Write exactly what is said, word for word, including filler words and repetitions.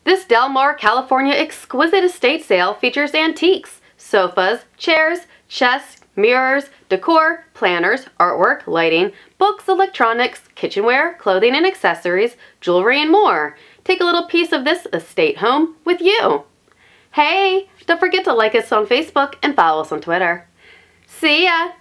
This Del Mar, California exquisite estate sale features antiques, sofas, chairs, chests, mirrors, decor, planners, artwork, lighting, books, electronics, kitchenware, clothing and accessories, jewelry, and more. Take a little piece of this estate home with you. Hey, don't forget to like us on Facebook and follow us on Twitter. See ya!